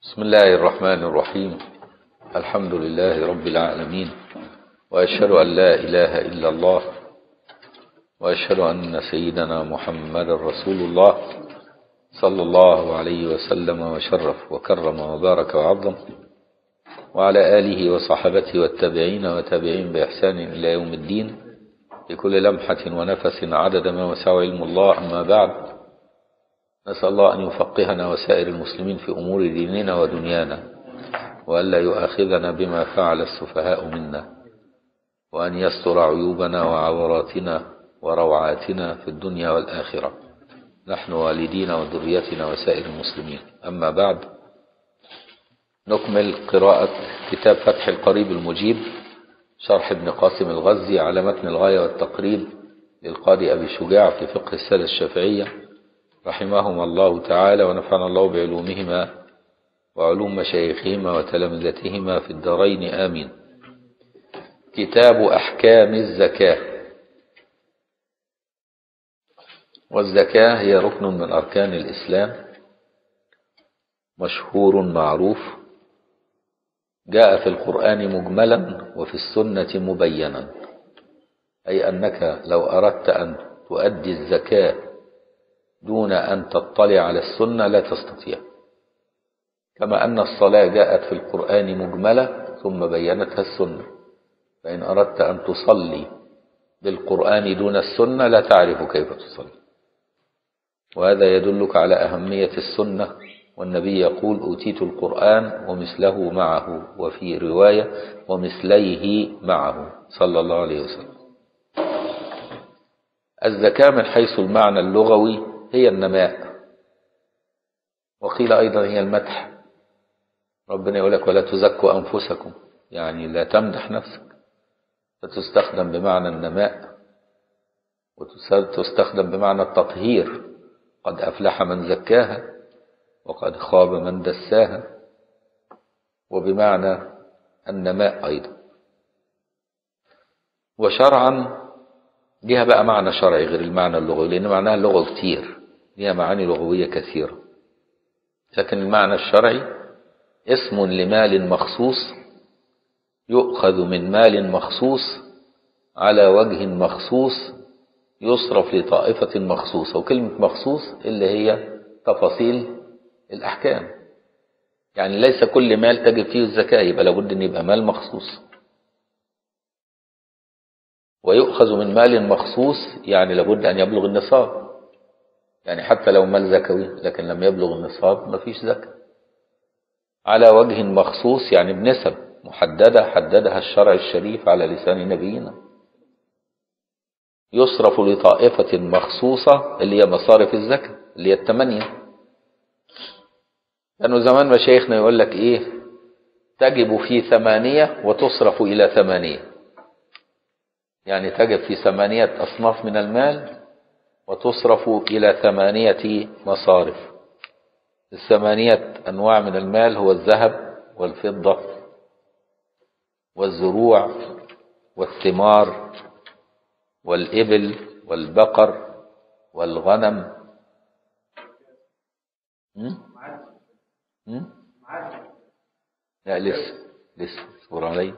بسم الله الرحمن الرحيم. الحمد لله رب العالمين، وأشهد أن لا إله إلا الله، وأشهد أن سيدنا محمد رسول الله صلى الله عليه وسلم وشرف وكرم وبارك وعظم، وعلى آله وصحبته والتابعين وتابعين بإحسان إلى يوم الدين، بكل لمحة ونفس عدد ما وسع علم الله. أما بعد، نسأل الله أن يفقهنا وسائر المسلمين في أمور ديننا ودنيانا، وألا يؤاخذنا بما فعل السفهاء منا، وأن يستر عيوبنا وعوراتنا وروعاتنا في الدنيا والآخرة، نحن والدينا وذريتنا وسائر المسلمين. أما بعد، نكمل قراءة كتاب فتح القريب المجيب، شرح ابن قاسم الغزي على متن الغاية والتقريب للقاضي أبي شجاع في فقه السادة الشافعية رحمهم الله تعالى، ونفعنا الله بعلومهما وعلوم مشايخهما وتلامذتهما في الدارين آمين. كتاب أحكام الزكاة. والزكاة هي ركن من أركان الإسلام مشهور معروف، جاء في القرآن مجملا وفي السنة مبينا، أي أنك لو أردت أن تؤدي الزكاة دون أن تطلع على السنة لا تستطيع، كما أن الصلاة جاءت في القرآن مجملة ثم بينتها السنة، فإن أردت أن تصلي بالقرآن دون السنة لا تعرف كيف تصلي، وهذا يدلك على أهمية السنة. والنبي يقول: أوتيت القرآن ومثله معه، وفي رواية ومثليه معه، صلى الله عليه وسلم. الزكاة من حيث المعنى اللغوي هي النماء، وقيل أيضا هي المدح. ربنا يقول لك: ولا تزكوا أنفسكم، يعني لا تمدح نفسك، فتستخدم بمعنى النماء، وتستخدم بمعنى التطهير، قد أفلح من زكاها وقد خاب من دساها، وبمعنى النماء أيضا. وشرعا ليها بقى معنى شرعي غير المعنى اللغوي، لأن معناها اللغوي كتير، ليها معاني لغوية كثيرة، لكن المعنى الشرعي اسم لمال مخصوص يؤخذ من مال مخصوص على وجه مخصوص يصرف لطائفة مخصوصة. وكلمة مخصوص اللي هي تفاصيل الأحكام، يعني ليس كل مال تجب فيه الزكاة، يبقى لابد أن يبقى مال مخصوص. ويؤخذ من مال مخصوص يعني لابد أن يبلغ النصاب، يعني حتى لو مال زكوي لكن لم يبلغ النصاب ما فيش زكاة. على وجه مخصوص يعني بنسب محددة حددها الشرع الشريف على لسان نبينا، يصرف لطائفة مخصوصة اللي هي مصارف الزكاة اللي هي 8. لأنه زمان مشايخنا يقول لك إيه: تجب في 8 وتصرف إلى 8، يعني تجب في 8 أصناف من المال وتصرف إلى 8 مصارف. 8 أنواع من المال هو الذهب والفضة والزروع والثمار والإبل والبقر والغنم. لا لسه اصبر علي.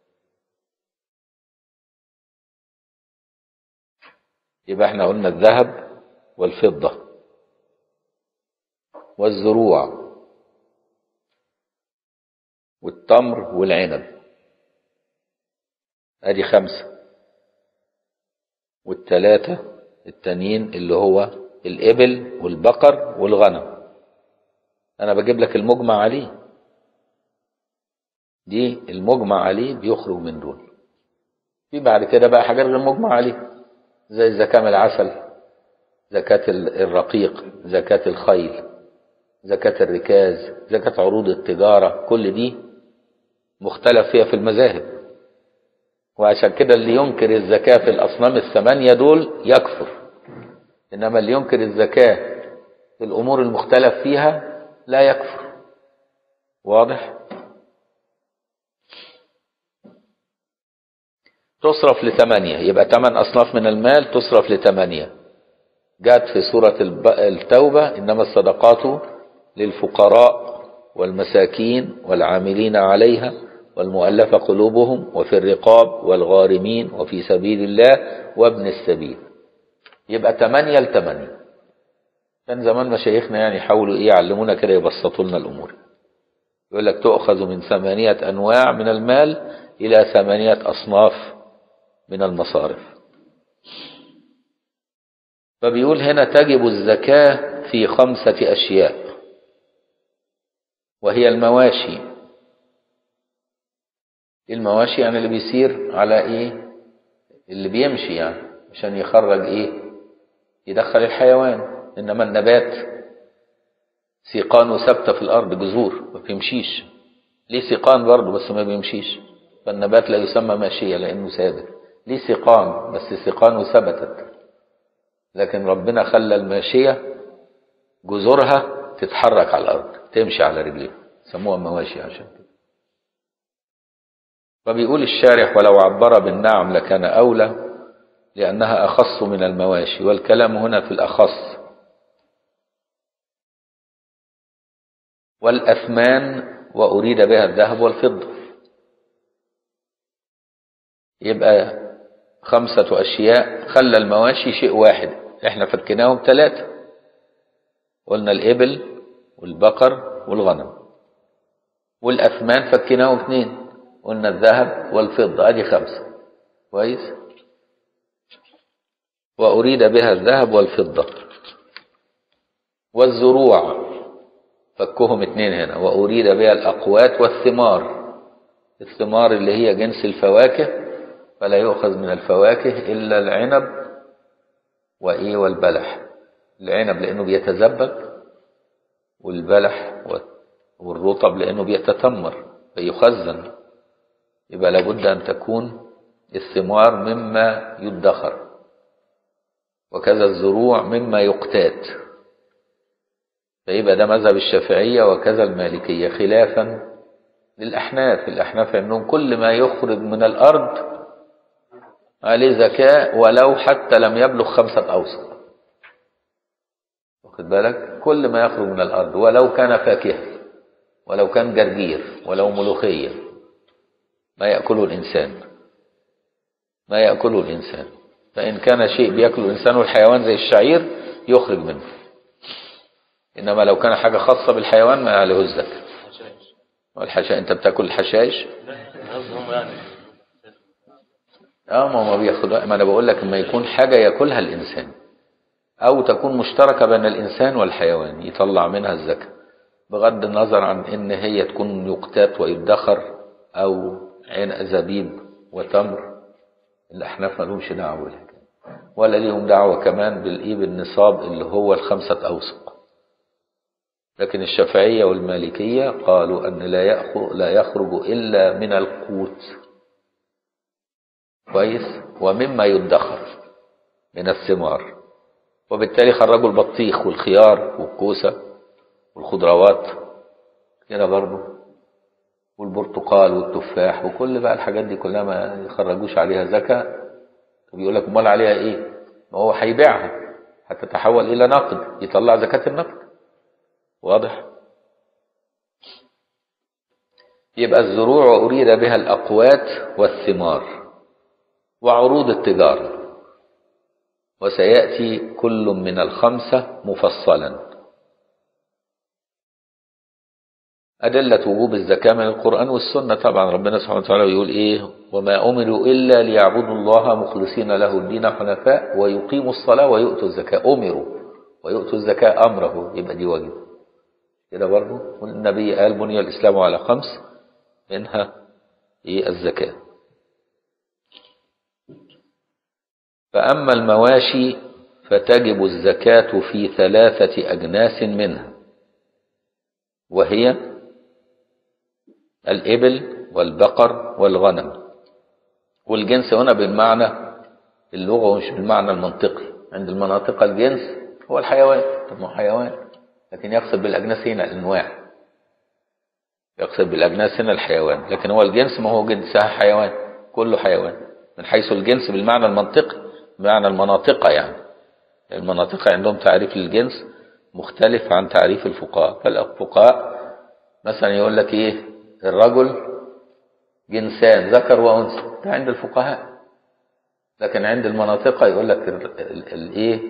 يبقى احنا قلنا الذهب والفضة والزروع والتمر والعنب، ادي 5. وال3 التانيين اللي هو الإبل والبقر والغنم، انا بجيب لك المجمع عليه، دي المجمع عليه بيخرج من دول. في بعد كده بقى حاجات غير مجمع عليه، زي زكاة من العسل، زكاة الرقيق، زكاة الخيل، زكاة الركاز، زكاة عروض التجارة، كل دي مختلف فيها في المذاهب. وعشان كده اللي ينكر الزكاة في الأصنام 8 دول يكفر، إنما اللي ينكر الزكاة في الأمور المختلف فيها لا يكفر. واضح؟ تصرف ل8، يبقى 8 أصناف من المال تصرف ل8. جاءت في سورة التوبة: إنما الصدقات للفقراء والمساكين والعاملين عليها والمؤلفة قلوبهم وفي الرقاب والغارمين وفي سبيل الله وابن السبيل. يبقى 8 ل8. كان زمان مشايخنا يعني يحاولوا يعلمونا كده، يبسطوا لنا الأمور. يقول لك تؤخذ من 8 أنواع من المال إلى 8 أصناف من المصارف. فبيقول هنا تجب الزكاة في 5 أشياء، وهي المواشي. المواشي يعني اللي بيسير على ايه، اللي بيمشي يعني عشان يخرج ايه، يدخل الحيوان. انما النبات سيقانه ثابته في الارض، جذور ما بيمشيش، ليه سيقان برضه بس ما بيمشيش. فالنبات لا يسمى ماشيه لانه ثابت، ليه سيقان بس سيقانه ثبتت. لكن ربنا خلى الماشيه جذورها تتحرك على الارض، تمشي على رجليها، سموها مواشي عشان كده. فبيقول الشارح ولو عبر بالنعم لكان أولى لأنها أخص من المواشي، والكلام هنا في الأخص. والأثمان وأريد بها الذهب والفضة. يبقى 5 أشياء، خلى المواشي شيء واحد، احنا فكناهم 3، قلنا الإبل والبقر والغنم. والأثمان فكناهم 2، قلنا الذهب والفضة، ادي 5. كويس. وأريد بها الذهب والفضة. والزروع فكهم 2 هنا، وأريد بها الأقوات والثمار. الثمار اللي هي جنس الفواكه، فلا يؤخذ من الفواكه إلا العنب والبلح. العنب لأنه بيتزبب، والبلح والرطب لأنه بيتتمر فيخزن. يبقى لابد أن تكون الثمار مما يدخر، وكذا الزروع مما يقتات. فيبقى ده مذهب الشافعية وكذا المالكية، خلافا للأحناف. الأحناف عندهم كل ما يخرج من الأرض عليه زكاة ولو حتى لم يبلغ 5 أوسق. واخد بالك؟ كل ما يخرج من الأرض ولو كان فاكهة، ولو كان جرجير، ولو ملوخية، ما يأكله الإنسان، ما يأكله الإنسان. فإن كان شيء بيأكله الإنسان والحيوان زي الشعير يخرج منه. إنما لو كان حاجة خاصة بالحيوان ما عليه الزكاة. والحشائش، أنت بتأكل الحشائش؟ ما بياخد. ما أنا بقول لك، ما يكون حاجة يأكلها الإنسان أو تكون مشتركة بين الإنسان والحيوان يطلع منها الزكاة، بغض النظر عن إن هي تكون يقتات ويدخر أو زبيب وتمر. الأحناف ما لهمش دعوة بالحكاية، ولا ليهم دعوة كمان بالنصاب اللي هو 5 أوسق. لكن الشافعية والمالكية قالوا أن لا يخرج إلا من القوت. كويس. ومما يدخر من الثمار. وبالتالي خرجوا البطيخ والخيار والكوسة والخضروات كده برضو، والبرتقال والتفاح وكل بقى الحاجات دي كلها ما يخرجوش عليها زكاة. بيقول لك امال عليها ايه؟ ما هو هيبيعها هتتحول الى نقد، يطلع زكاة النقد. واضح؟ يبقى الزروع وأريد بها الأقوات والثمار وعروض التجارة. وسيأتي كل من ال5 مفصلا. أدلة وجوب الزكاة من القرآن والسنة. طبعا ربنا سبحانه وتعالى يقول إيه؟ وما أمروا إلا ليعبدوا الله مخلصين له الدين حنفاء ويقيموا الصلاة ويؤتوا الزكاة. أمروا ويؤتوا الزكاة أمره، يبقى دي واجب كده برضه. والنبي قال بني الإسلام على 5 منها الزكاة. فأما المواشي فتجب الزكاة في 3 أجناس منها، وهي الإبل والبقر والغنم. والجنس هنا بالمعنى اللغة مش بالمعنى المنطقي. عند المناطق الجنس هو الحيوان، طب ما هو حيوان، لكن يقصد بالأجناس هنا الأنواع، يقصد بالأجناس هنا الحيوان. لكن هو الجنس ما هو جنسها حيوان، كله حيوان من حيث الجنس بالمعنى المنطقي، بمعنى المناطق. يعني المناطق عندهم تعريف للجنس مختلف عن تعريف الفقهاء. فالفقهاء مثلا يقول لك ايه، الرجل جنسان ذكر وانثى، ده عند الفقهاء. لكن عند المناطق يقول لك الايه،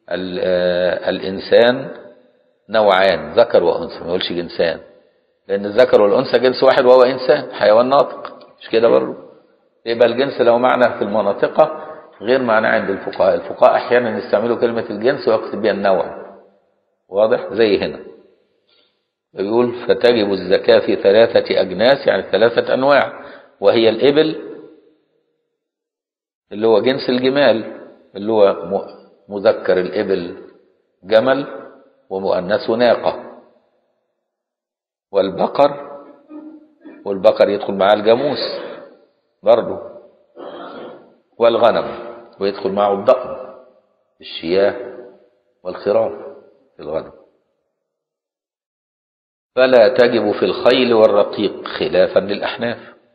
الانسان نوعان ذكر وانثى، ما يقولش جنسان، لان الذكر والانثى جنس واحد وهو انسان حيوان ناطق، مش كده برضه؟ يبقى الجنس له معنى في المناطق غير معنى عند الفقهاء. الفقهاء احيانا يستعملوا كلمه الجنس ويقصد بها النوع. واضح؟ زي هنا يقول فتجب الزكاة في 3 أجناس، يعني 3 أنواع، وهي الإبل اللي هو جنس الجمال، اللي هو مذكر الإبل جمل ومؤنث ناقة، والبقر، والبقر يدخل معاه الجاموس برضه، والغنم، ويدخل معه الضأن، الشياه والخراف في الغنم. فلا تجب في الخيل والرقيق خلافا للأحناف.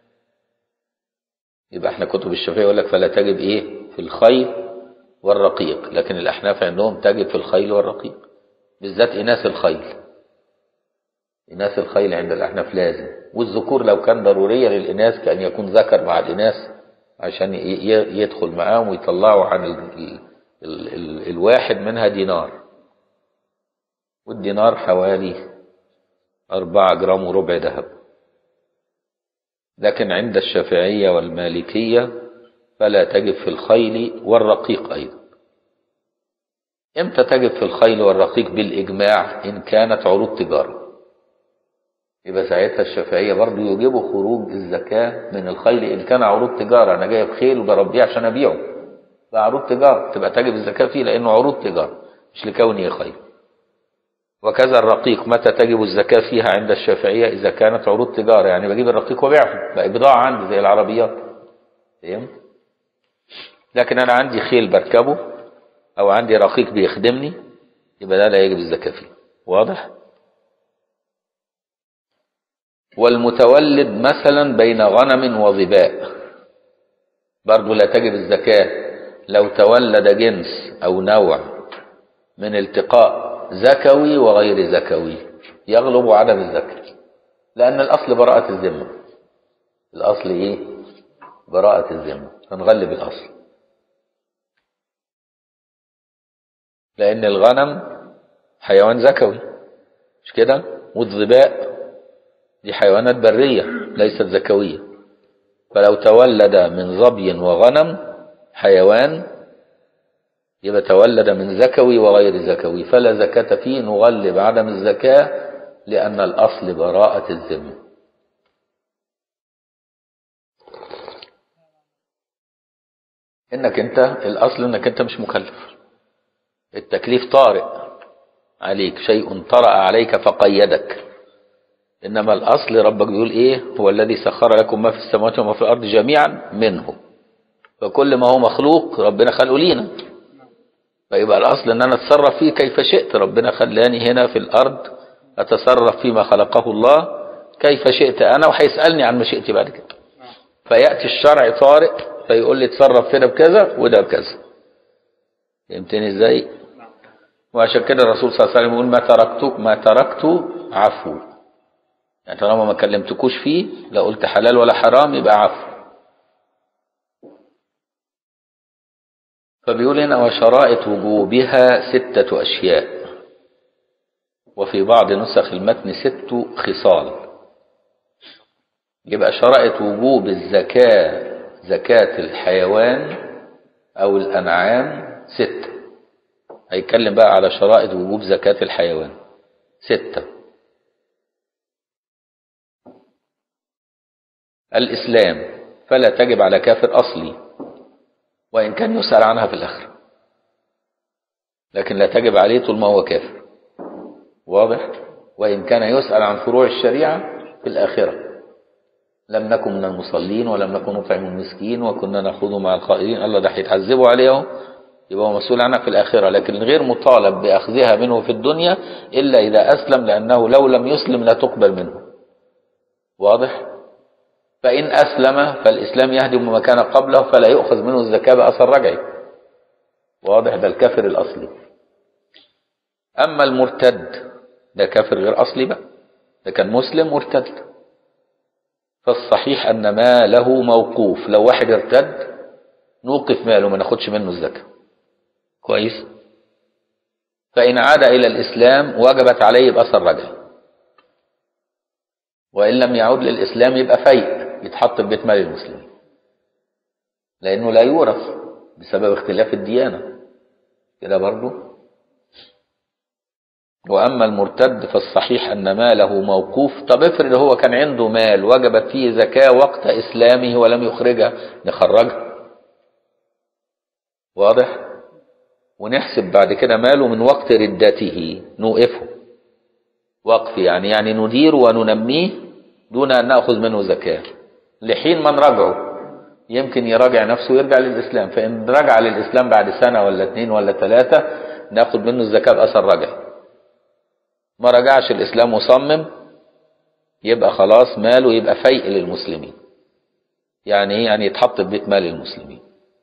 يبقى احنا كتب الشافعية يقول لك فلا تجب ايه في الخيل والرقيق، لكن الأحناف عندهم تجب في الخيل والرقيق، بالذات إناث الخيل. إناث الخيل عند الأحناف لازم، والذكور لو كان ضرورية للإناث كأن يكون ذكر مع الإناث عشان يدخل معاهم ويطلعوا عن الواحد منها دينار، والدينار حوالي 4 جرام وربع ذهب. لكن عند الشافعية والمالكية فلا تجب في الخيل والرقيق أيضا. امتى تجب في الخيل والرقيق؟ بالإجماع إن كانت عروض تجارة، يبقى ساعتها الشافعية برضو يجبوا خروج الزكاة من الخيل إن كان عروض تجارة. أنا جايب خيل وبربيه عشان أبيعه، فعروض تجارة تبقى تجب الزكاة فيه لأنه عروض تجارة مش لكونه خيل. وكذا الرقيق متى تجب الزكاة فيها عند الشافعية؟ إذا كانت عروض تجارة، يعني بجيب الرقيق وبيعه بقى بضاعة عندي زي العربيات، فهمت؟ لكن أنا عندي خيل بركبه أو عندي رقيق بيخدمني، يبقى ده لا يجب الزكاة فيه. واضح؟ والمتولد مثلا بين غنم وظباء برضو لا تجب الزكاة لو تولد جنس أو نوع من التقاء زكوي وغير زكوي، يغلب عدم الزكاة، لأن الأصل براءة الذمة. الأصل إيه؟ براءة الذمة، هنغلب الأصل، لأن الغنم حيوان زكوي مش كده، والظباء دي حيوانات برية ليست زكوية. فلو تولد من ظبي وغنم حيوان يبقى تولد من زكوي وغير زكوي، فلا زكاة فيه، نغلب عدم الزكاة لأن الأصل براءة الذمة. إنك أنت الأصل إنك أنت مش مكلف، التكليف طارئ عليك، شيء طرأ عليك فقيدك، إنما الأصل ربك بيقول إيه؟ هو الذي سخر لكم ما في السماوات وما في الأرض جميعا منه، فكل ما هو مخلوق ربنا خلقه لينا، فيبقى الأصل أن أنا أتصرف فيه كيف شئت. ربنا خلاني هنا في الأرض أتصرف فيما خلقه الله كيف شئت أنا، وهيسألني عن مشيئتي بعد كده. فيأتي الشرع طارئ فيقول لي اتصرف هنا بكذا وده بكذا. فهمتني إزاي؟ وعشان كده الرسول صلى الله عليه وسلم يقول ما تركت عفو، يعني طالما ما كلمتكوش فيه لا قلت حلال ولا حرام يبقى عفو. فبيقول هنا وشرائط وجوبها 6 أشياء، وفي بعض نسخ المتن 6 خصال. يبقى شرائط وجوب الزكاة، زكاة الحيوان أو الأنعام 6. هيتكلم بقى على شرائط وجوب زكاة الحيوان 6. الإسلام، فلا تجب على كافر أصلي وإن كان يسأل عنها في الآخرة، لكن لا تجب عليه طول ما هو كافر. واضح؟ وإن كان يسأل عن فروع الشريعة في الآخرة، لم نكن من المصلين ولم نكن نطعم المسكين وكنا نخوض مع الخائضين، الله ده هيتعذبوا عليه يبقى هو مسؤول عنها في الآخرة، لكن غير مطالب بأخذها منه في الدنيا إلا إذا أسلم، لأنه لو لم يسلم لا تقبل منه. واضح؟ فإن أسلم فالإسلام يهدم ما كان قبله فلا يؤخذ منه الزكاة بأثر رجعي. واضح؟ ده الكافر الأصلي. أما المرتد ده كافر غير أصلي بقى، ده كان مسلم وارتد. فالصحيح أن ماله موقوف، لو واحد ارتد نوقف ماله ما ناخدش منه الزكاة. كويس. فإن عاد إلى الإسلام وجبت عليه بأثر رجعي، وإن لم يعود للإسلام يبقى فيء يتحط في بيت مال المسلمين، لأنه لا يورث بسبب اختلاف الديانة كده برضو. وأما المرتد فالصحيح أن ماله موقوف. طب افرض هو كان عنده مال وجبت فيه زكاة وقت إسلامه ولم يخرجها، نخرجها. واضح؟ ونحسب بعد كده ماله من وقت ردته، نوقفه وقف، يعني ندير وننميه دون أن نأخذ منه زكاة لحين ما نراجعه. يمكن يراجع نفسه ويرجع للإسلام، فإن رجع للإسلام بعد سنة ولا 2 ولا 3 نأخذ منه الزكاة بأثر رجعي. ما رجعش الإسلام وصمم يبقى خلاص ماله يبقى فيء للمسلمين. يعني ايه؟ يعني يتحط في بيت مال المسلمين.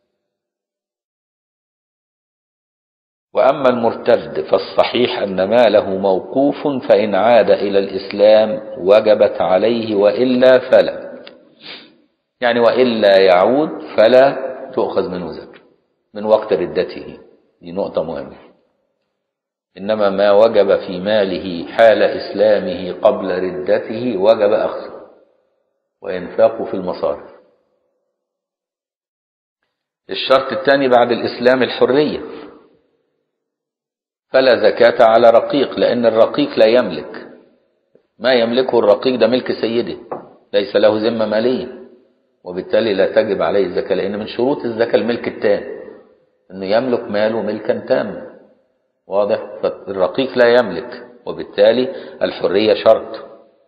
وأما المرتد فالصحيح أن ماله موقوف، فإن عاد إلى الإسلام وجبت عليه وإلا فلا، يعني وإلا يعود فلا تؤخذ منه زكاة من وقت ردته. دي نقطة مهمة. إنما ما وجب في ماله حال إسلامه قبل ردته وجب أخذه وإنفاقه في المصارف. الشرط الثاني بعد الإسلام الحرية، فلا زكاة على رقيق، لأن الرقيق لا يملك، ما يملكه الرقيق ده ملك سيده، ليس له ذمة مالية، وبالتالي لا تجب عليه الزكاة، لأن من شروط الزكاة الملك التام، أنه يملك ماله ملكا تاما. واضح؟ فالرقيق لا يملك، وبالتالي الحرية شرط.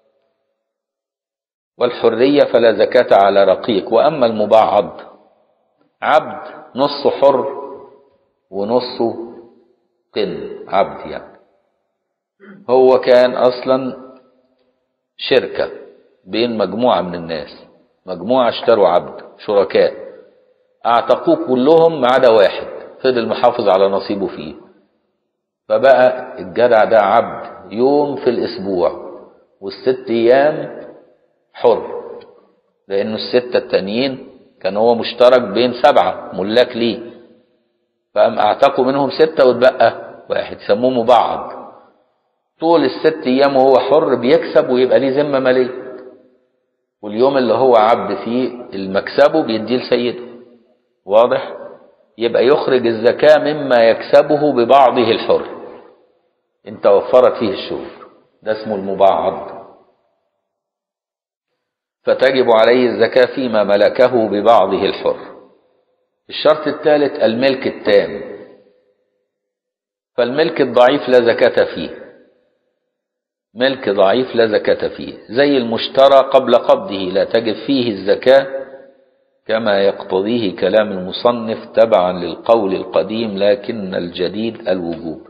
والحرية فلا زكاة على رقيق. وأما المبعض، عبد نصه حر ونصه قن، عبد يعني هو كان أصلا شركة بين مجموعة من الناس، مجموعة اشتروا عبد، شركاء اعتقوه كلهم ما عدا واحد فضل محافظ على نصيبه فيه، فبقى الجدع ده عبد يوم في الأسبوع وال6 أيام حر، لأنه ال6 التانيين كان هو مشترك بين 7 ملاك ليه، فقام اعتقوا منهم 6 واتبقى واحد، سموه مبعض. طول ال6 أيام وهو حر بيكسب ويبقى ليه ذمة مالية، واليوم اللي هو عبد فيه المكسبه بيديه لسيده. واضح؟ يبقى يخرج الزكاة مما يكسبه ببعضه الحر إن توفرت فيه الشروط، ده اسمه المبعض. فتجب عليه الزكاة فيما ملكه ببعضه الحر. الشرط الثالث الملك التام، فالملك الضعيف لا زكاة فيه، ملك ضعيف لا زكاة فيه، زي المشترى قبل قبضه لا تجب فيه الزكاة، كما يقتضيه كلام المصنف تبعا للقول القديم، لكن الجديد الوجوب.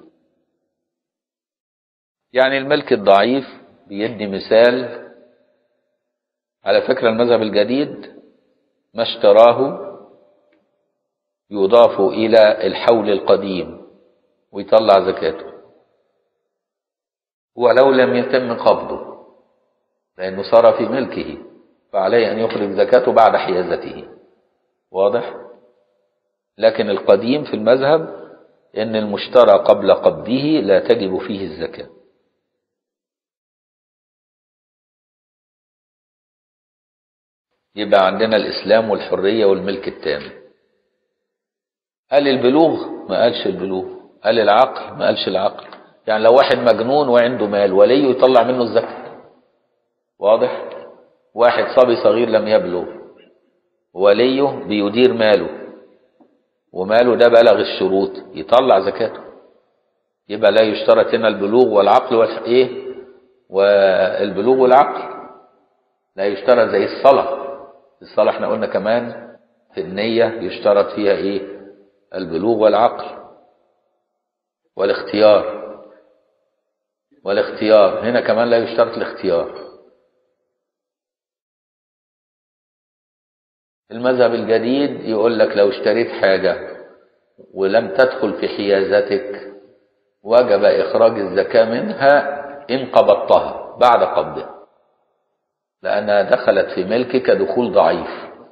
يعني الملك الضعيف بيدي مثال، على فكرة المذهب الجديد ما اشتراه يضاف إلى الحول القديم ويطلع زكاته ولو لم يتم قبضه، لأنه صار في ملكه، فعليه أن يخرج زكاته بعد حيازته. واضح؟ لكن القديم في المذهب إن المشترى قبل قبضه لا تجب فيه الزكاة. يبقى عندنا الإسلام والحرية والملك التام. قال البلوغ؟ ما قالش البلوغ. قال العقل؟ ما قالش العقل. يعني لو واحد مجنون وعنده مال وليه يطلع منه الزكاة. واضح؟ واحد صبي صغير لم يبلغ وليه بيدير ماله وماله ده بلغ الشروط يطلع زكاته. يبقى لا يشترط هنا البلوغ والعقل والبلوغ والعقل لا يشترط. زي الصلاة احنا قلنا كمان في النية يشترط فيها ايه؟ البلوغ والعقل والاختيار هنا كمان لا يشترط الاختيار. المذهب الجديد يقول لك لو اشتريت حاجة ولم تدخل في حيازتك وجب إخراج الزكاة منها إن قبضتها، بعد قبضها، لأنها دخلت في ملكك دخول ضعيف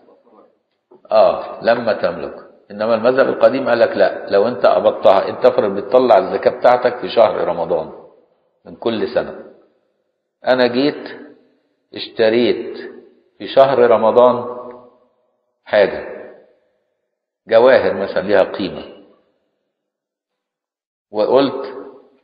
لما تملك. إنما المذهب القديم قال لك لا، لو أنت قبضتها، أنت افرض بتطلع الزكاة بتاعتك في شهر رمضان من كل سنة، أنا جيت اشتريت في شهر رمضان حاجة جواهر مثلا ليها قيمة، وقلت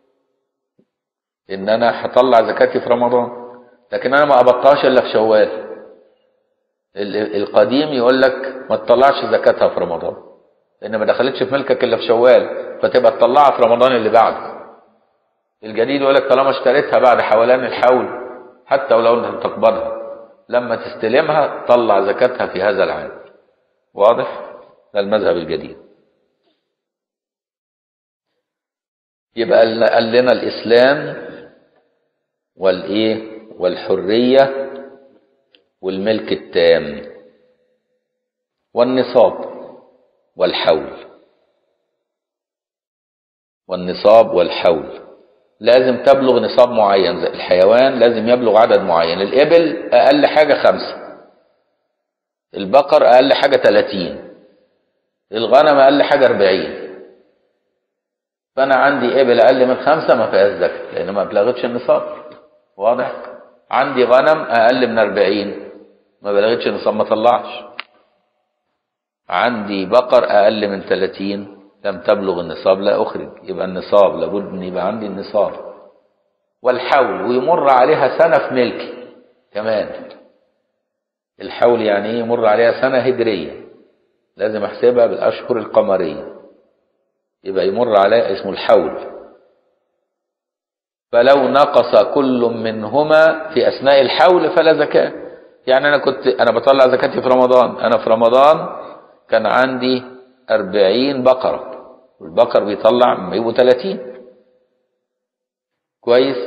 إن أنا هطلع زكاتي في رمضان، لكن أنا ما قبضتهاش إلا في شوال. القديم يقول لك ما تطلعش زكاتها في رمضان لأن ما دخلتش في ملكك إلا في شوال، فتبقى تطلعها في رمضان اللي بعده. الجديد يقول لك طالما اشتريتها بعد حولان الحول حتى ولو انت تقبضها، لما تستلمها طلع زكاتها في هذا العام. واضح؟ ده المذهب الجديد. يبقى قال لنا الإسلام والحرية والملك التام والنصاب والحول. لازم تبلغ نصاب معين، زي الحيوان لازم يبلغ عدد معين. الإبل أقل حاجة 5، البقر أقل حاجة 30، الغنم أقل حاجة 40. فأنا عندي إبل أقل من 5 ما فيهاش زكاة لأن ما بلغتش النصاب. واضح؟ عندي غنم أقل من 40 ما بلغتش النصاب ما طلعش. عندي بقر أقل من 30 لم تبلغ النصاب لا أخرج. يبقى النصاب لابد أن يبقى عندي النصاب والحول، ويمر عليها سنة في ملكي كمان. الحول يعني ايه؟ يمر عليها سنة هجرية، لازم احسبها بالأشهر القمرية، يبقى يمر عليها اسمه الحول. فلو نقص كل منهما في أثناء الحول فلا زكاة. يعني أنا بطلع زكاتي في رمضان، أنا في رمضان كان عندي 40 بقرة، والبقر بيطلع يبقوا 30. كويس؟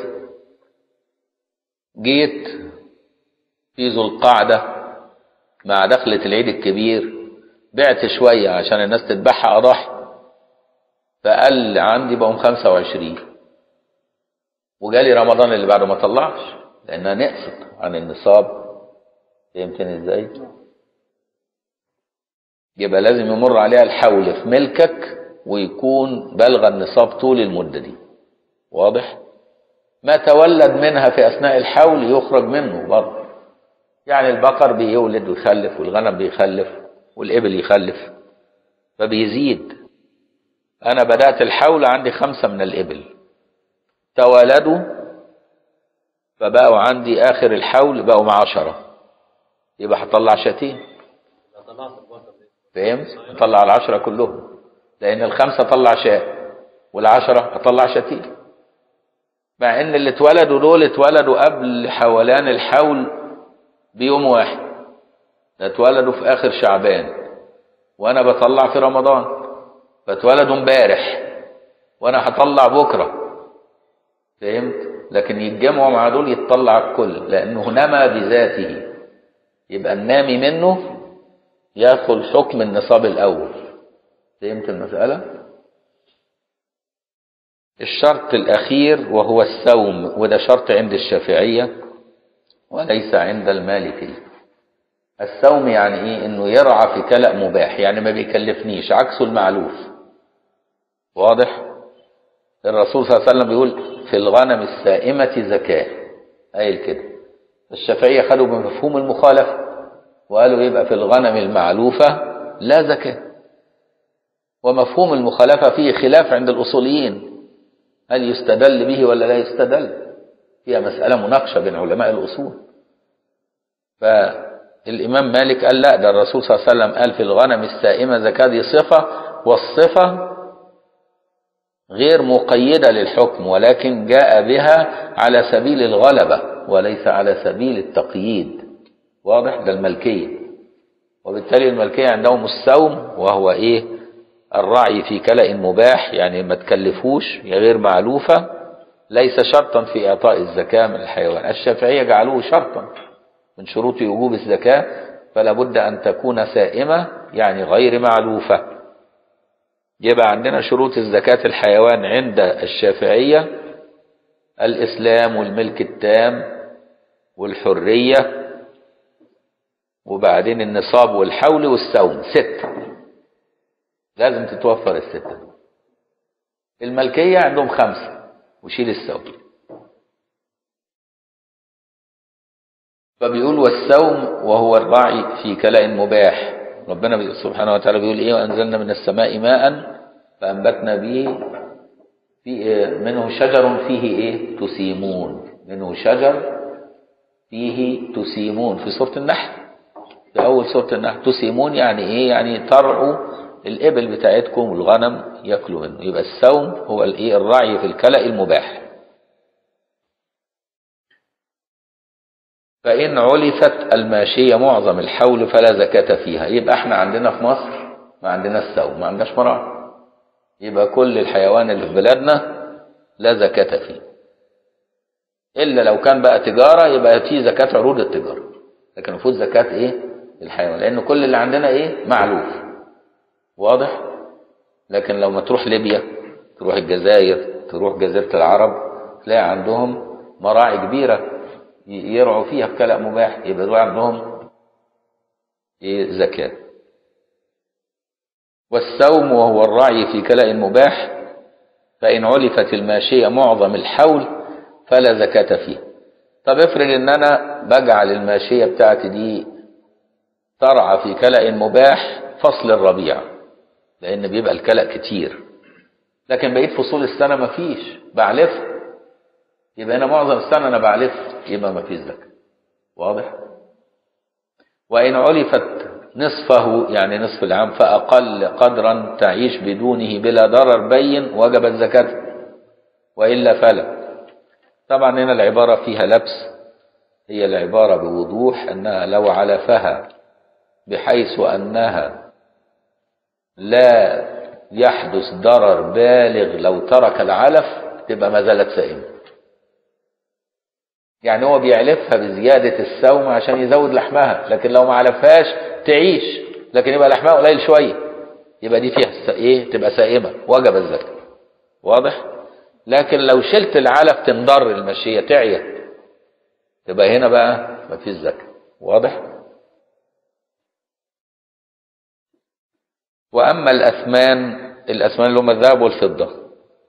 جيت في ذو القعدة مع دخلة العيد الكبير بعت شوية عشان الناس تذبحها أضحي، فقال عندي بقوا 25، وجالي رمضان اللي بعده ما طلعش لأنها نقصت عن النصاب. فهمتني ازاي؟ يبقى لازم يمر عليها الحول في ملكك ويكون بلغ النصاب طول المدة دي. واضح؟ ما تولد منها في أثناء الحول يخرج منه برضه. يعني البقر بيولد ويخلف، والغنم بيخلف، والإبل يخلف، فبيزيد. أنا بدأت الحول عندي 5 من الإبل، تولدوا فبقوا عندي آخر الحول بقوا مع 10، يبقى هطلع شاتين. فهمت؟ هطلع 10 كلهم، لأن 5 طلع شاة وال10 هطلع شاتين. مع ان اللي اتولدوا دول اتولدوا قبل حولان الحول بيوم واحد، اتولدوا في اخر شعبان وانا بطلع في رمضان، فاتولدوا امبارح وانا هطلع بكره. فهمت؟ لكن يتجمعوا مع دول يتطلع الكل لانه نما بذاته، يبقى النامي منه ياخذ حكم النصاب الاول. فهمت المساله؟ الشرط الأخير وهو السوم، وده شرط عند الشافعية وليس عند المالكية. السوم يعني إيه؟ إنه يرعى في كلأ مباح، يعني ما بيكلفنيش، عكسه المعلوف. واضح؟ الرسول صلى الله عليه وسلم بيقول في الغنم السائمة زكاة، قايل كده. الشافعية خدوا بمفهوم المخالفة وقالوا يبقى في الغنم المعلوفة لا زكاة. ومفهوم المخالفة فيه خلاف عند الأصوليين، هل يستدل به ولا لا يستدل؟ فيها مسألة مناقشة بين علماء الأصول. فالإمام مالك قال لا، ده الرسول صلى الله عليه وسلم قال في الغنم السائمة زكاة، دي صفة، والصفة غير مقيدة للحكم ولكن جاء بها على سبيل الغلبة وليس على سبيل التقييد. واضح؟ ده الملكية. وبالتالي الملكية عندهم السوم، وهو إيه؟ الرعي في كلأ مباح، يعني ما تكلفوش، غير معلوفة، ليس شرطا في إعطاء الزكاة من الحيوان. الشافعية جعلوه شرطا من شروط وجوب الزكاة، فلا بد أن تكون سائمة يعني غير معلوفة. يبقى عندنا شروط الزكاة الحيوان عند الشافعية الإسلام والملك التام والحرية، وبعدين النصاب والحول والسوم، 6 لازم تتوفر ال6. الملكية عندهم 5 وشيل السوم. فبيقول والسوم وهو الرعي في كلأ مباح. ربنا سبحانه وتعالى بيقول ايه؟ وأنزلنا من السماء ماء فأنبتنا به منه شجر فيه ايه؟ تسيمون. منه شجر فيه تسيمون في سورة النحل، في أول سورة النحل. تسيمون يعني ايه؟ يعني ترعوا الإبل بتاعتكم والغنم يأكلوا منه. يبقى السوم هو الايه؟ الرعي في الكلأ المباح. فإن علفت الماشية معظم الحول فلا زكاة فيها. يبقى احنا عندنا في مصر ما عندنا السوم، ما عندناش مراعي. يبقى كل الحيوان اللي في بلادنا لا زكاة فيه، إلا لو كان بقى تجارة يبقى فيه زكاة عروض التجارة، لكن المفروض زكاة ايه؟ الحيوان، لأن كل اللي عندنا ايه؟ معلوف. واضح؟ لكن لو ما تروح ليبيا، تروح الجزائر، تروح جزيرة العرب، تلاقي عندهم مراعي كبيرة يرعوا فيها بكلأ مباح، يبقى دول عندهم ايه؟ زكاة. والسوم وهو الرعي في كلأ مباح، فإن علفت الماشية معظم الحول فلا زكاة فيه. طب افرض ان انا بجعل الماشية بتاعتي دي ترعى في كلأ مباح فصل الربيع، لان بيبقى الكلأ كتير، لكن بقيت فصول السنة مفيش، بعلف، يبقى انا معظم السنة انا بعلف، يبقى مفيش زكاة. واضح؟ وإن علفت نصفه يعني نصف العام فأقل قدرا تعيش بدونه بلا ضرر بين وجب الزكاة، وإلا فلا. طبعا هنا العبارة فيها لبس، هي العبارة بوضوح أنها لو علفها بحيث أنها لا يحدث ضرر بالغ لو ترك العلف تبقى ما زالت سائمة. يعني هو بيعلفها بزيادة السوم عشان يزود لحمها، لكن لو ما علفهاش تعيش لكن يبقى لحمها قليل شوية، يبقى دي فيها ايه؟ تبقى سائمة وجب الزكاة. واضح؟ لكن لو شلت العلف تنضر الماشية تعيا، تبقى هنا بقى ما فيش زكاة. واضح؟ وأما الأثمان اللي هم الذهب والفضة،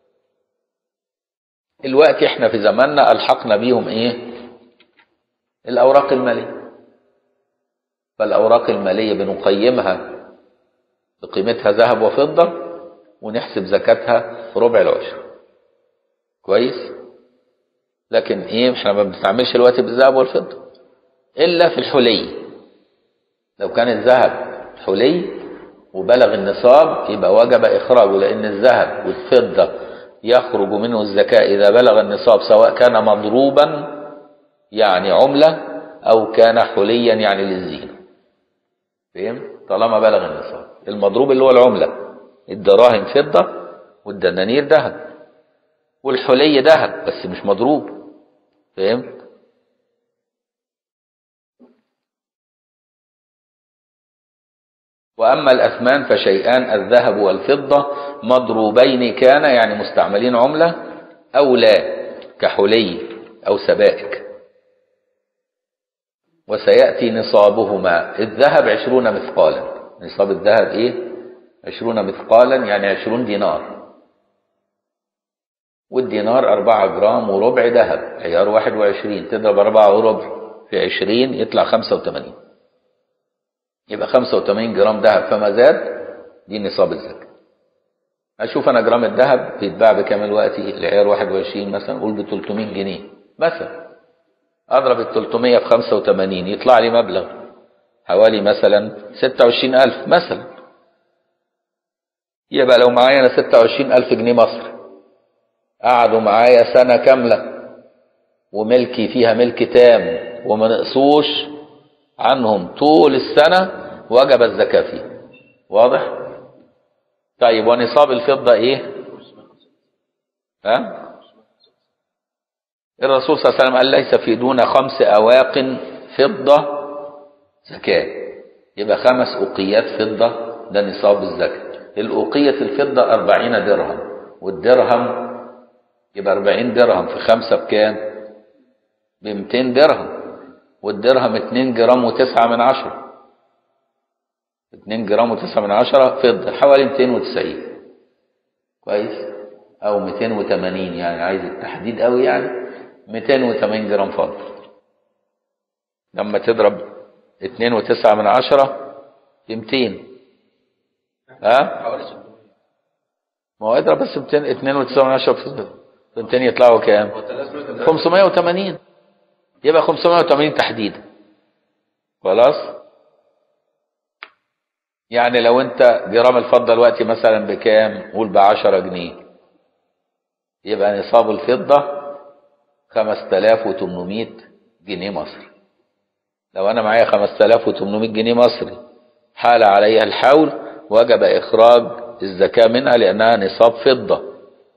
الوقت احنا في زماننا ألحقنا بيهم ايه؟ الأوراق المالية. فالأوراق المالية بنقيمها بقيمتها ذهب وفضة ونحسب زكاتها ربع العشر. كويس؟ لكن ايه؟ احنا ما بنتعاملش الوقت بالذهب والفضة إلا في الحلي. لو كان الذهب حلي وبلغ النصاب يبقى وجب إخراجه، لأن الذهب والفضة يخرج منه الزكاة إذا بلغ النصاب، سواء كان مضروبا يعني عملة أو كان حليا يعني للزينة. فهم؟ طالما بلغ النصاب. المضروب اللي هو العملة، الدراهم فضة والدنانير ذهب، والحلي ذهب بس مش مضروب. فهم؟ وأما الأثمان فشيئان: الذهب والفضة مضروبين كان يعني مستعملين عملة أو لا، كحلي أو سبائك. وسيأتي نصابهما. الذهب 20 مثقالا، نصاب الذهب ايه؟ 20 مثقالا يعني 20 دينار، والدينار 4 جرام وربع ذهب عيار 21، تضرب 4 وربع في 20 يطلع 85، يبقى 85 جرام ذهب فما زاد، دي نصاب الزكاة. اشوف انا جرام الذهب بيتباع بكام دلوقتي؟ العيار 21 مثلا قول ب 300 جنيه مثلا، اضرب ال 300 في 85 يطلع لي مبلغ حوالي مثلا 26000 مثلا. يبقى لو معايا انا 26000 جنيه مصري قعدوا معايا سنة كاملة وملكي فيها ملك تام وما نقصوش عنهم طول السنة، وجب الزكاة فيه. واضح؟ طيب ونصاب الفضة ايه؟ الرسول صلى الله عليه وسلم قال ليس في دون 5 أواق فضة زكاة. يبقى 5 أوقيات فضة ده نصاب الزكاة. الأوقية الفضة 40 درهم، والدرهم يبقى 40 درهم في 5 بكام؟ ب 200 درهم، والدرهم 2 جرام و9 من عشرة. 2 جرام و9 من عشرة فضة، حوالي 290 كويس، او 280 يعني، عايز التحديد قوي يعني 280 جرام فضة. لما تضرب 2.9 من عشرة في 200 ما هو اضرب بس 2.9 من عشرة في 200 يطلعوا كام؟ 580. يبقى 580 تحديدا. خلاص. يعني لو انت جرام الفضة دلوقتي مثلا بكام؟ قول ب10 جنيه، يبقى نصاب الفضة 5800 جنيه مصري. لو انا معايا 5800 جنيه مصري حال عليها الحول، وجب اخراج الزكاة منها لانها نصاب فضة.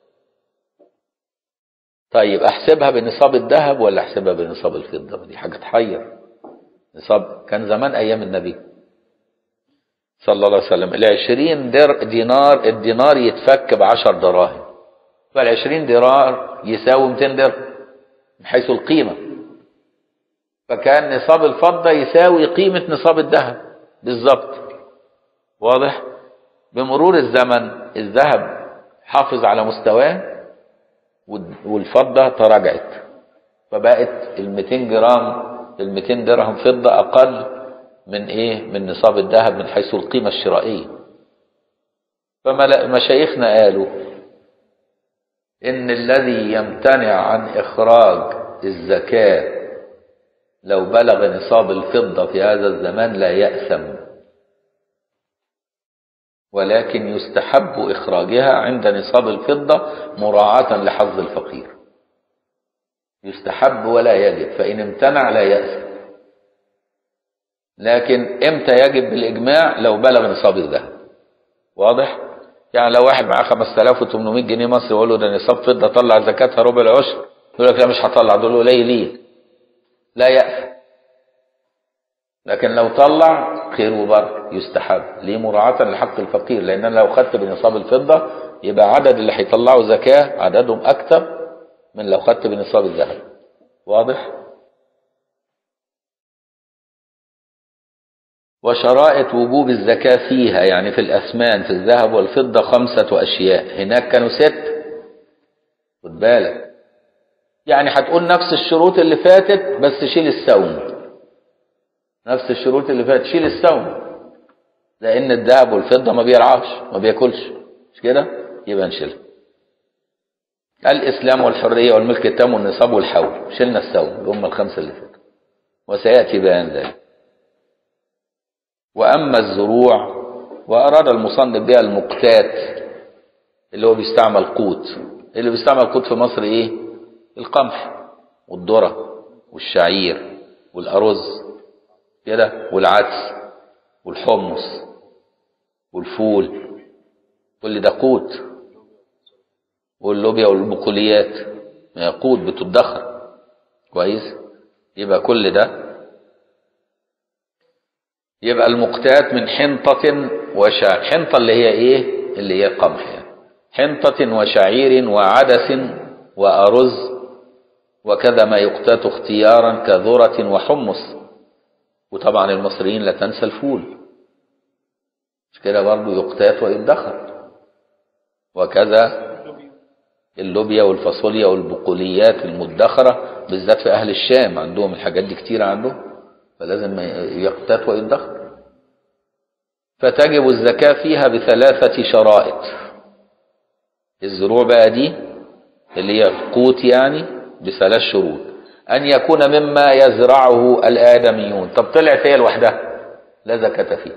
طيب احسبها بنصاب الذهب ولا احسبها بنصاب الفضة؟ دي حاجة تحير. نصاب كان زمان ايام النبي صلى الله عليه وسلم 20 دينار، الدينار يتفك ب10 دراهم، فال20 دينار يساوي 200 درهم من حيث القيمة. فكان نصاب الفضة يساوي قيمة نصاب الذهب بالظبط. واضح؟ بمرور الزمن الذهب حافظ على مستواه والفضة تراجعت، فبقت ال200 جرام ال200 درهم فضة أقل من ايه؟ من نصاب الذهب من حيث القيمة الشرائية. فمشايخنا قالوا ان الذي يمتنع عن اخراج الزكاة لو بلغ نصاب الفضة في هذا الزمان لا يأثم، ولكن يستحب اخراجها عند نصاب الفضة مراعاة لحظ الفقير. يستحب ولا يجب، فإن امتنع لا يأثم. لكن امتى يجب بالاجماع؟ لو بلغ نصاب الذهب. واضح؟ يعني لو واحد معاه 5800 جنيه مصري ويقول له ده نصاب فضه طلع زكاتها ربع العشر، يقول لك لا مش هطلع، دول قليلين، لا يأثم. لكن لو طلع خير وبركه يستحب، ليه؟ مراعاة لحق الفقير، لان انا لو خدت بنصاب الفضه يبقى عدد اللي هيطلعوا زكاه عددهم اكثر من لو خدت بنصاب الذهب. واضح؟ وشرائط وجوب الزكاة فيها، يعني في الأثمان في الذهب والفضة 5 أشياء، هناك كانوا 6. خد بالك، يعني هتقول نفس الشروط اللي فاتت بس شيل السوم. نفس الشروط اللي فاتت شيل السوم، لأن الذهب والفضة ما بيرعاش ما بياكلش، مش كده؟ يبقى نشيلها. الإسلام والحرية والملك التام والنصاب والحول، شلنا السوم، هم ال5 اللي فاتوا وسيأتي بيان ذلك. وأما الزروع، وأراد المصنف بها المقتات اللي هو بيستعمل قوت. اللي بيستعمل قوت في مصر إيه؟ القمح والذرة والشعير والأرز كده، والعدس والحمص والفول، كل ده قوت. واللوبيا والبقوليات قوت بتدخر كويس. يبقى كل ده يبقى المقتات من حنطة وشعير. حنطة اللي هي ايه؟ اللي هي القمح يعني. حنطة وشعير وعدس وأرز، وكذا ما يقتات اختيارا كذرة وحمص. وطبعا المصريين لا تنسى الفول، مش كده برضه يقتات ويدخر. وكذا اللوبيا والفاصوليا والبقوليات المدخرة، بالذات في أهل الشام عندهم الحاجات دي كتير عندهم، فلازم يقتات ويدخر. فتجب الزكاة فيها ب3 شرائط. الزروع بقى دي اللي هي القوت يعني ب3 شروط: أن يكون مما يزرعه الآدميون. طب طلعت هي لوحدها لا زكاة فيها.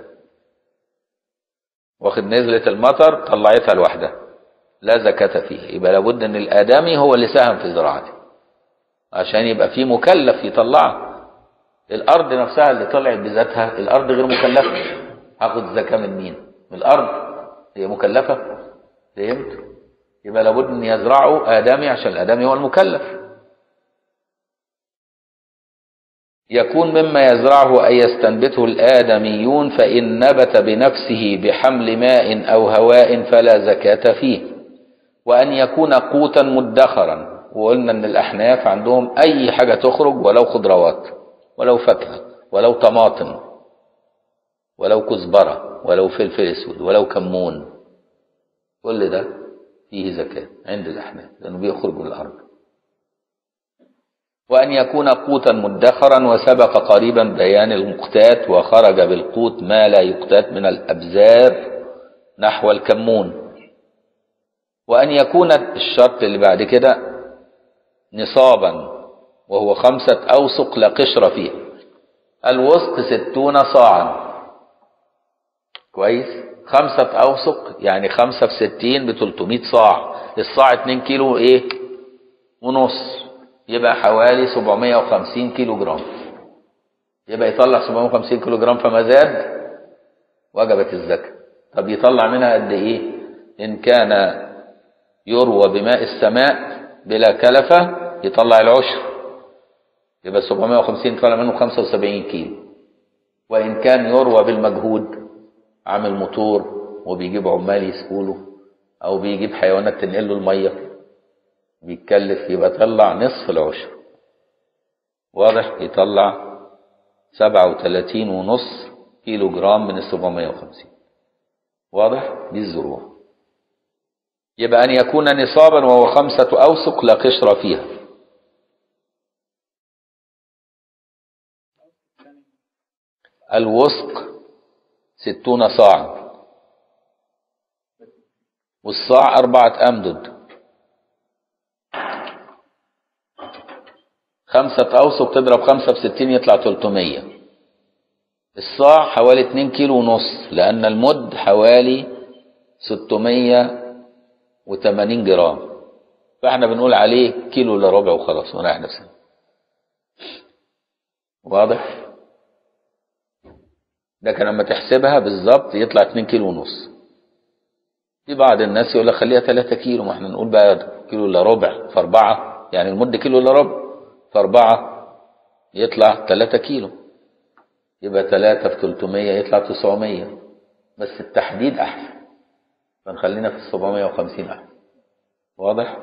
واخد نزلة المطر طلعتها لوحدها لا زكاة فيها، يبقى لابد ان الآدمي هو اللي ساهم في زراعته عشان يبقى فيه مكلف يطلعها. الأرض نفسها اللي طلعت بذاتها الأرض غير مكلفة، هاخد زكاة من مين؟ من الأرض، هي مكلفة. فهمت؟ يبقى لابد ان يزرعه آدمي عشان الآدمي هو المكلف. يكون مما يزرعه أي يستنبته الآدميون، فإن نبت بنفسه بحمل ماء أو هواء فلا زكاة فيه. وأن يكون قوتا مدخرا. وقلنا أن الأحناف عندهم أي حاجة تخرج، ولو خضروات ولو فاكهة ولو طماطم ولو كزبرة ولو فلفل اسود ولو كمون، كل ده فيه زكاة عند الأحناف لأنه بيخرج من الأرض. وأن يكون قوتا مدخرا، وسبق قريبا بيان المقتات، وخرج بالقوت ما لا يقتات من الأبزار نحو الكمون. وأن يكون الشرط اللي بعد كده نصابا، وهو 5 أوسق لا قشر فيه. الوسق 60 صاعا، كويس. 5 أوسق يعني 5 في 60 ب300 صاع. الصاع 2 كيلو ايه ونص، يبقى حوالي 750 كيلو جرام. يبقى يطلع 750 كيلو جرام، فما زاد وجبت الزكاة. طب يطلع منها قد ايه؟ ان كان يروى بماء السماء بلا كلفة يطلع العشر، يبقى 750 يطلع منه 75 كيلو. وإن كان يروى بالمجهود، عامل موتور وبيجيب عمال يسقوله أو بيجيب حيوانات تنقله المية بيتكلف، يبقى طلع نصف العشر. واضح؟ يطلع 37.5 كيلو جرام من 750. واضح؟ دي الزروع. يبقى أن يكون نصابا وهو 5 أوسق لا قشر فيها. الوسق 60 صاعا، والصاع 4 أمدد. 5 أوسق تضرب 5 في 60 يطلع 300. الصاع حوالي 2 كيلو ونص، لأن المد حوالي 680 جرام، فاحنا بنقول عليه كيلو الا ربع وخلاص ونريح نفسنا. واضح؟ ده كان لما تحسبها بالظبط يطلع 2 كيلو ونص. في بعض الناس يقول لك خليها 3 كيلو، ما احنا نقول بقى كيلو الا ربع في 4، يعني المد كيلو الا ربع في 4 يطلع 3 كيلو، يبقى 3 في 300 يطلع 900. بس التحديد احسن، فنخلينا في 750 احسن. واضح؟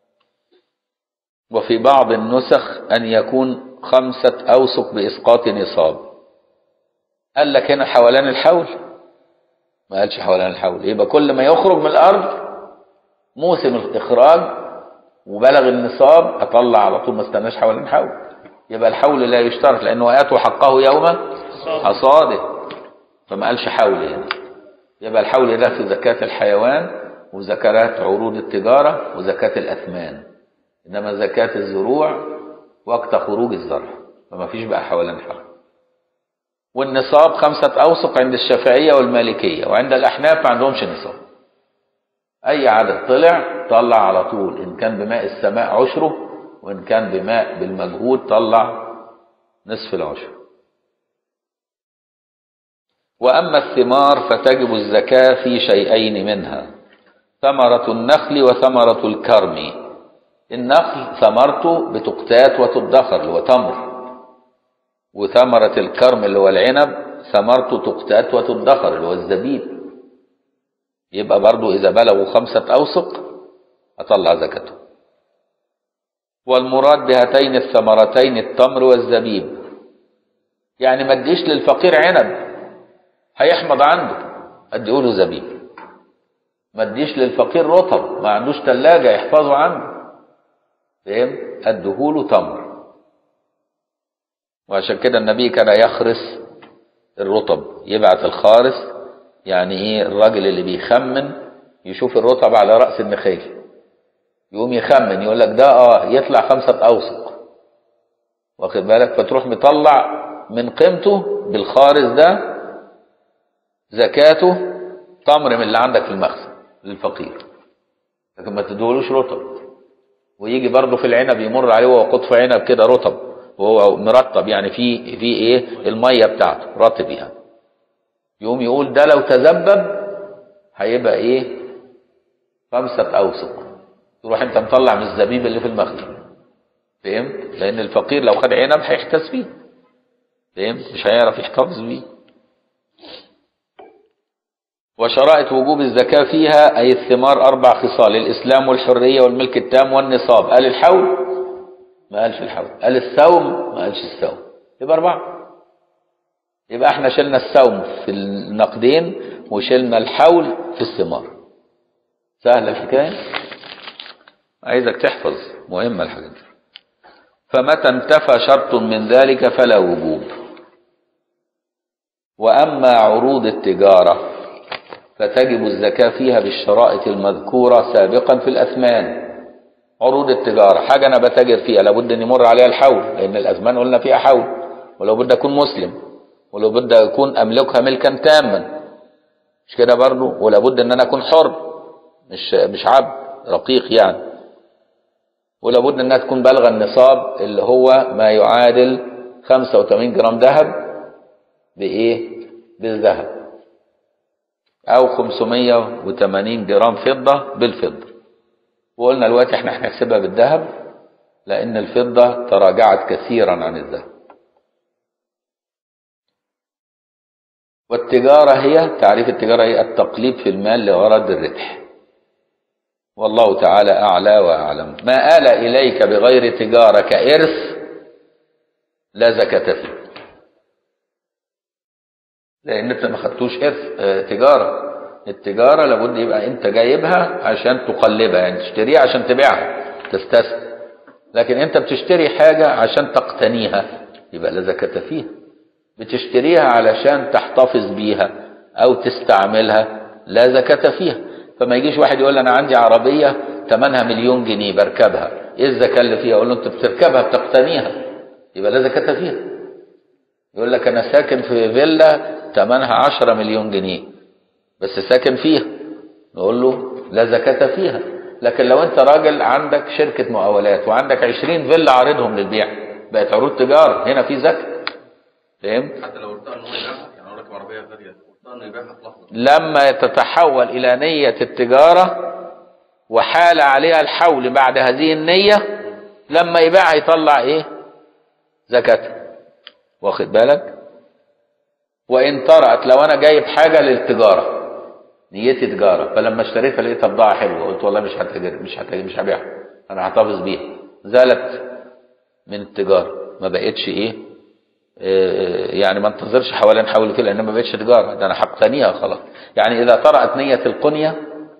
وفي بعض النسخ أن يكون 5 أوسق بإسقاط نصاب. قال لك هنا حولان الحول، ما قالش حولان الحول. يبقى كل ما يخرج من الأرض موسم الإخراج وبلغ النصاب أطلع على طول، ما استناش حولان الحول. يبقى الحول لا يشترط، لأنه آتوا حقه يوم حصاده، فما قالش حول هنا. يبقى الحول ده في زكاة الحيوان وزكاة عروض التجارة وزكاة الأثمان، إنما زكاة الزروع وقت خروج الزرع، فما فيش بقى حولان حول. والنصاب 5 أوسق عند الشافعية والمالكية، وعند الأحناف ما عندهمش نصاب. أي عدد طلع على طول، إن كان بماء السماء عشره، وإن كان بماء بالمجهود طلع نصف العشر. وأما الثمار فتجب الزكاة في شيئين منها: ثمرة النخل وثمرة الكرم. النخل ثمرته بتقتات وتدخر اللي هو تمر، وثمرة الكرم اللي هو العنب ثمرته تقتات وتدخر اللي هو الزبيب. يبقى برضو إذا بلغوا 5 أوسق أطلع زكاته. والمراد بهاتين الثمرتين التمر والزبيب، يعني ما اديش للفقير عنب هيحمض عنده، اديله زبيب. ما اديش للفقير رطب ما عندوش ثلاجة يحفظه عنده، فاهم؟ اديله تمر. وعشان كده النبي كان يخرس الرطب، يبعث الخارس، يعني ايه؟ الراجل اللي بيخمن يشوف الرطب على رأس النخيل، يقوم يخمن يقول لك ده يطلع 5 أوسق، واخد بالك؟ فتروح مطلع من قيمته بالخارس ده زكاته تمر من اللي عندك في المخزن للفقير، لكن ما تدولوش رطب. ويجي برضه في العنب يمر عليه وهو قطف عنب كده رطب وهو مرطب، يعني في ايه؟ الميه بتاعته رطب يعني، يقوم يقول ده لو تذبب هيبقى ايه؟ 5 أوسق. تروح انت مطلع من الزبيب اللي في المخزن، فهمت؟ لان الفقير لو خد عنب هيحتاس فيه، فهمت؟ مش هيعرف يحتفظ بيه. وشرائط وجوب الزكاة فيها أي الثمار 4 خصال: الإسلام والحرية والملك التام والنصاب. قال الحول؟ ما قالش الحول. قال الصوم؟ ما قالش الصوم. يبقى 4. يبقى احنا شلنا الصوم في النقدين وشلنا الحول في الثمار. سهلة الحكاية؟ عايزك تحفظ، مهمة الحاجات دي. فمتى انتفى شرط من ذلك فلا وجوب. وأما عروض التجارة فتجب الزكاة فيها بالشرائط المذكورة سابقا في الأثمان. عروض التجارة حاجة أنا بتاجر فيها لابد أن يمر عليها الحول، لأن الأثمان قلنا فيها حول، ولو بد أكون مسلم، ولو بد أكون أملكها ملكا تاما، مش كده برضو؟ ولا بد أن أنا أكون حر، مش عبد رقيق يعني. ولا بد أنها تكون بالغة النصاب اللي هو ما يعادل 85 جرام ذهب بإيه؟ بالذهب، أو 580 جرام فضة بالفضة. وقلنا دلوقتي احنا هنحسبها بالذهب لأن الفضة تراجعت كثيرا عن الذهب. والتجارة هي، تعريف التجارة هي التقليب في المال لغرض الربح. والله تعالى أعلى وأعلم. ما آل إليك بغير تجارة كإرث لا زكاة فيه، لأن أنت ما خدتوش إرث تجارة. التجارة لابد يبقى أنت جايبها عشان تقلبها، يعني تشتريها عشان تبيعها تستثمر. لكن أنت بتشتري حاجة عشان تقتنيها يبقى لا زكاة فيها. بتشتريها علشان تحتفظ بيها أو تستعملها لا زكاة فيها. فما يجيش واحد يقول أنا عندي عربية ثمنها 1,000,000 جنيه بركبها، إيه الزكاة اللي فيها؟ أقول له أنت بتركبها بتقتنيها يبقى لا زكاة فيها. يقول لك أنا ساكن في فيلا ثمنها 10 مليون جنيه بس ساكن فيها، نقول له لا زكاة فيها. لكن لو أنت راجل عندك شركة مقاولات وعندك 20 فيلا عارضهم للبيع بقت عروض تجارة، هنا في زكاة. فهمت؟ حتى لو ارتقى ان هو يبيعها، يعني اقول لك عربيه غاليه ارتقى انه يبيعها في لحظه، لما تتحول إلى نية التجارة وحال عليها الحول بعد هذه النية، لما يبيعها يطلع إيه؟ زكاة. واخد بالك؟ وإن طرأت، لو أنا جايب حاجة للتجارة نيتي تجارة، فلما اشتريتها لقيتها بضاعة حلوة قلت والله مش هبيعها، أنا هحتفظ بيها، زالت من التجارة، ما بقتش إيه؟ يعني ما انتظرش حوالين حول كده لأن ما بقتش تجارة، ده أنا هقتنيها خلاص. يعني إذا طرأت نية القنية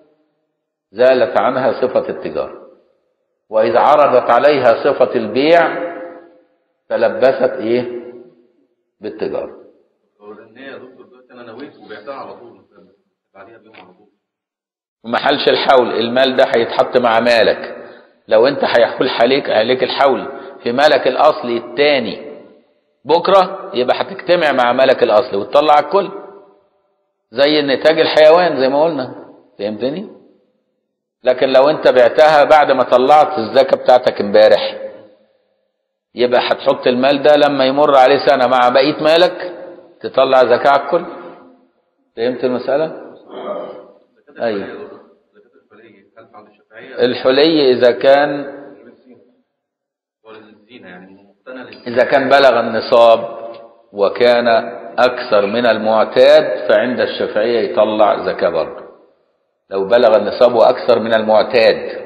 زالت عنها صفة التجارة، وإذا عرضت عليها صفة البيع تلبست إيه؟ بالتجارة. لان هي يا دكتور دلوقتي انا نويت وبعتها على طول بعديها بيوم على طول، وما حلش الحول، المال ده هيتحط مع مالك. لو انت هيحول عليك الحول في مالك الاصلي الثاني بكره يبقى هتجتمع مع مالك الاصلي وتطلع الكل، زي نتاج الحيوان زي ما قلنا. فهمتني؟ لكن لو انت بعتها بعد ما طلعت الزكاه بتاعتك امبارح يبقى هتحط المال ده لما يمر عليه سنه مع بقيه مالك تطلع زكاه على الكل. فهمت المساله؟ ايوه. الحلي إذا كان إذا كان بلغ النصاب وكان أكثر من المعتاد فعند الشافعية يطلع زكاة برضه. لو بلغ النصاب وأكثر من المعتاد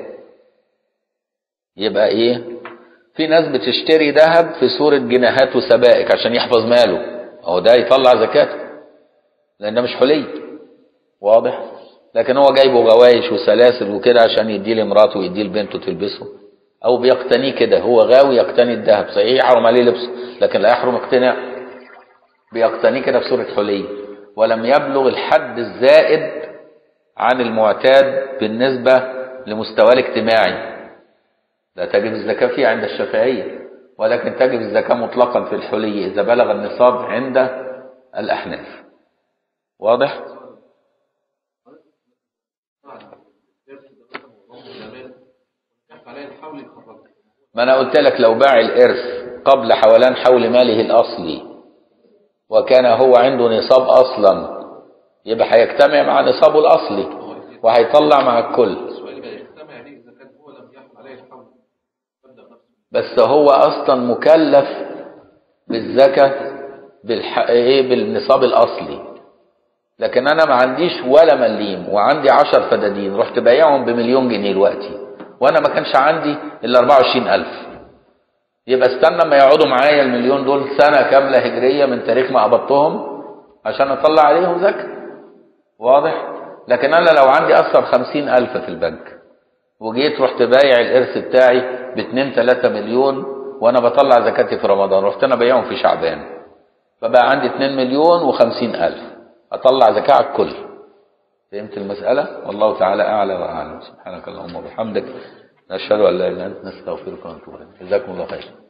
يبقى إيه؟ في ناس بتشتري ذهب في صورة جنيهات وسبائك عشان يحفظ ماله، أو ده يطلع زكاته لأن ده مش حلي. واضح؟ لكن هو جايبه غوايش وسلاسل وكده عشان يديه لمراته ويديه لبنته تلبسه، او بيقتنيه كده، هو غاوي يقتني الذهب، صحيح يحرم عليه لبسه لكن لا يحرم اقتناء، بيقتنيه كده بصورة حلي ولم يبلغ الحد الزائد عن المعتاد بالنسبة لمستواه الاجتماعي. لا تجب الزكاة فيه عند الشافعية، ولكن تجب الزكاة مطلقا في الحلي إذا بلغ النصاب عند الأحناف. واضح؟ ما أنا قلت لك لو باع الإرث قبل حولان حول ماله الأصلي وكان هو عنده نصاب أصلا يبقى هيجتمع مع نصابه الأصلي وهيطلع مع الكل. بس هو أصلا مكلف بالزكاة بالنصاب الأصلي، لكن انا ما عنديش ولا مليم وعندي 10 فدادين، رحت بايعهم بمليون جنيه دلوقتي وانا ما كانش عندي الا 24,000، يبقى استنى ما يقعدوا معايا المليون دول سنة كاملة هجرية من تاريخ ما قبضتهم عشان اطلع عليهم زكاة. واضح؟ لكن انا لو عندي اصلا 50,000 في البنك وجيت رحت بايع الارث بتاعي ب2-3 مليون وانا بطلع زكاتي في رمضان، رحت انا بايعهم في شعبان، فبقى عندي 2,050,000 اطلع زكاة على الكل. فهمت المسألة؟ والله تعالى اعلى واعلم. سبحانك اللهم وبحمدك، نشهد ان لا اله الا انت، نستغفرك ونتوب اليك. جزاكم الله خير.